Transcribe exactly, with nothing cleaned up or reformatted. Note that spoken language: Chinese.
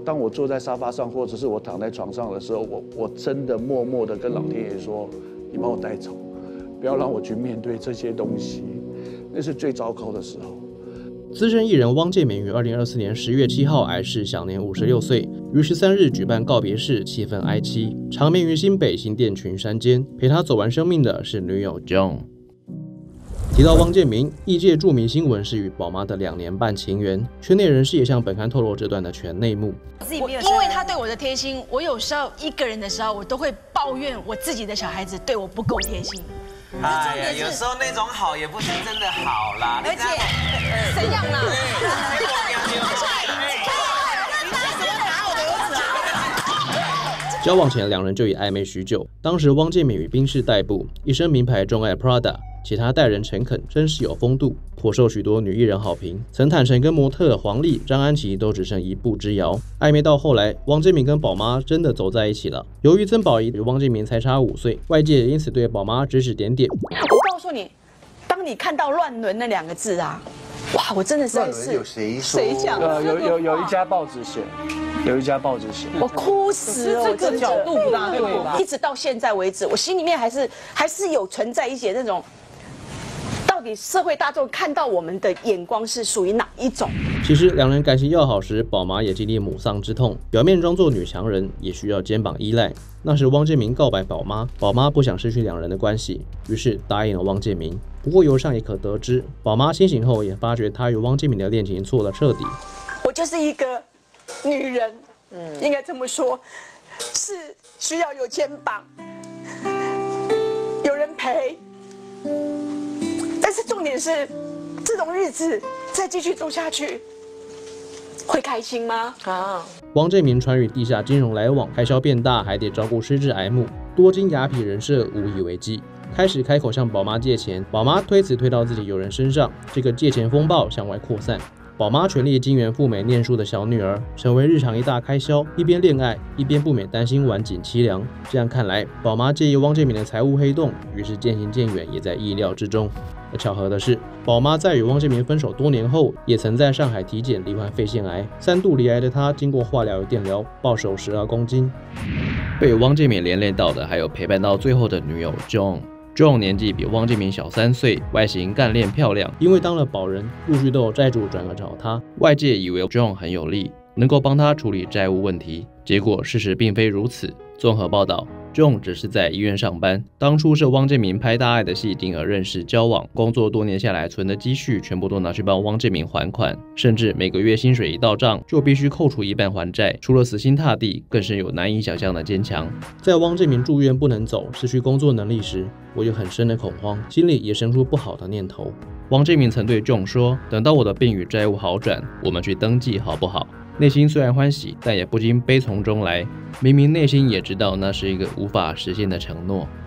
当我坐在沙发上，或者是我躺在床上的时候，我我真的默默的跟老天爷说：“你把我带走，不要让我去面对这些东西。”那是最糟糕的时候。 资深艺人汪建民于二零二四年十月七号癌逝，享年五十六岁。于十三日举办告别式，气氛哀凄。长眠于新北新店群山间，陪他走完生命的是女友 Joan。提到汪建民，艺界著名新闻是与宝妈的两年半情缘。圈内人士也向本刊透露这段的全内幕。 我因为他对我的贴心，我有时候一个人的时候，我都会抱怨我自己的小孩子对我不够贴心。 哎呀，有时候那种好也不是真的好啦。 而且怎样呢？ 交往前两人就已暧昧许久，当时汪建民与宾士代步，一身名牌钟爱 Prada， 且他待人诚恳，真是有风度，颇受许多女艺人好评。曾坦诚跟模特黄丽、张安琪都只剩一步之遥。暧昧到后来，汪建民跟宝妈真的走在一起了。由于曾宝仪与汪建民才差五岁，外界也因此对宝妈指指点点。 我告诉你，当你看到乱伦那两个字啊，哇，我真的是有谁说？ 谁讲？ 呃，有有有一家报纸写，有一家报纸写， 我哭死了。 这个角度不大对吧？ 一直到现在为止，我心里面还是还是有存在一些那种。到底社会大众看到我们的眼光是属于哪一种？ 其实两人感情要好时，宝妈也经历母丧之痛，表面装作女强人，也需要肩膀依赖。那时汪建民告白宝妈，宝妈不想失去两人的关系，于是答应了汪建民。不过由上也可得知，宝妈清醒后也发觉她与汪建民的恋情错了彻底。 我就是一个女人，嗯，应该这么说，是需要有肩膀，有人陪。但是重点是，这种日子再继续走下去，会开心吗？啊！ 汪建民传与地下金融来往，开销变大，还得照顾失智癌母，多金雅痞人设无以为继。开始开口向宝妈借钱，宝妈推辞推到自己友人身上，这个借钱风暴向外扩散。宝妈全力金援赴美念书的小女儿，成为日常一大开销，一边恋爱，一边不免担心晚景凄凉。这样看来，宝妈介意汪建民的财务黑洞，于是渐行渐远，也在意料之中。而巧合的是，宝妈在与汪建民分手多年后，也曾在上海体检罹患肺腺癌，三度罹癌的她，经过化疗与电疗，暴瘦十二公斤。被汪建民连累到的，还有陪伴到最后的女友 Joan。Joan 年纪比汪建民小三岁，外形干练漂亮，因为当了保人，陆续都有债主转而找她。外界以为 Joan 很有力，能够帮她处理债务问题，结果事实并非如此。综合报道，Joan 只是在医院上班，当初是汪建民拍大爱的戏，进而认识交往，工作多年下来存的积蓄全部都拿去帮汪建民还款，甚至每个月薪水一到账就必须扣除一半还债，除了死心塌地，更是有难以想象的坚强。在汪建民住院不能走，失去工作能力时，我有很深的恐慌，心里也生出不好的念头。汪建民曾对 Joan 说：“等到我的病与债务好转，我们去登记好不好？”内心虽然欢喜，但也不禁悲从中来。明明内心也知道那是一个无法实现的承诺。